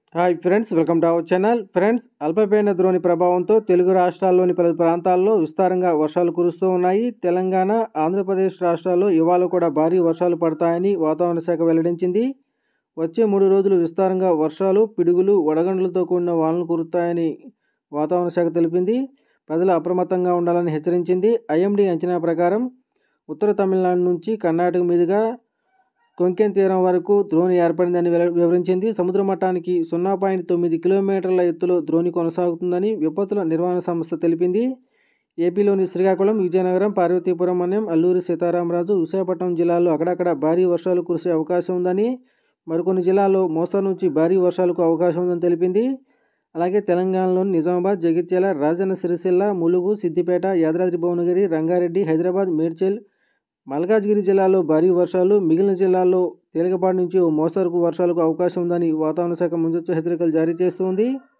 Hi friends, welcome to our channel. Friends, అల్పపీడన ద్రోణి ప్రభావంతో తెలుగు రాష్ట్రాల్లోని పలు ప్రాంతాల్లో విస్తారంగా వర్షాలు కురుస్తూ ఉన్నాయి. తెలంగాణ, ఆంధ్రప్రదేశ్ రాష్ట్రాల్లో ఇవాళ కూడా భారీ వర్షాలు పడతాయని వాతావరణ శాఖ వెల్లడించింది. వచ్చే 3 రోజులు విస్తారంగా వర్షాలు, పిడుగులు, వడగండ్లతో కూడిన వానలు కురుస్తాయని వాతావరణ శాఖ తెలిపింది. ప్రజలు అప్రమత్తంగా ఉండాలని హెచ్చరించింది. ఐఎండీ అంచనా ప్రకారం ఉత్తర తమిళనాడు నుంచి కర్ణాటక మీదుగా కొంకెన్ తీరం వరకు ద్రోణి ఏర్పడిందని వివరించింది. సముద్ర మట్టానికి 0.9 కిలోమీటర్ల ఎత్తులో ద్రోణి కొనసాగుతుందని విపత్తుల నిర్వహణ సంస్థ తెలిపింది. ఏపీలోని శ్రీకాకుళం, విజయనగరం, పార్వతీపురం మన్యం, అల్లూరి సీతారామరాజు, విశాఖపట్నం జిల్లాల్లో అక్కడక్కడ భారీ వర్షాలు కురిసే అవకాశం ఉందని, మరికొన్ని జిల్లాల్లో మోస్తరు నుంచి భారీ వర్షాలకు అవకాశం ఉందని తెలిపింది. అలాగే తెలంగాణలోని నిజామాబాద్, జగిత్యాల, రాజన్న సిరిసిల్ల, ములుగు, సిద్దిపేట, యాదాద్రి భువనగిరి, రంగారెడ్డి, హైదరాబాద్, మేడ్చల్, మల్కాజ్గిరి జిల్లాలో భారీ వర్షాలు, మిగిలిన జిల్లాల్లో తేలికపాటి నుంచి ఓ మోస్తరు వర్షాలకు అవకాశం ఉందని వాతావరణ శాఖ ముందస్తు హెచ్చరికలు జారీ చేస్తుంది.